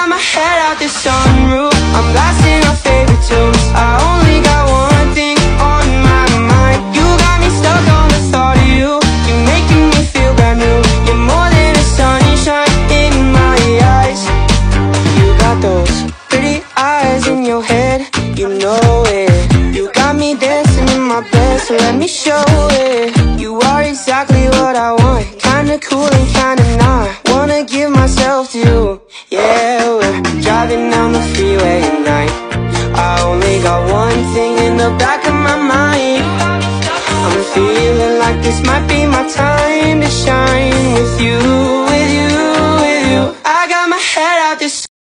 got my head out the sunroof, I'm blasting our favorite tunes. I only got one thing on my mind. You got me stuck on the thought of you. You're making me feel brand new. You're more than a sunshine in my eyes. You got those pretty eyes in your head, you know it. You got me dancing in my bed, so let me show it. You are exactly what I want, kinda cool and kinda not. Wanna give myself to you.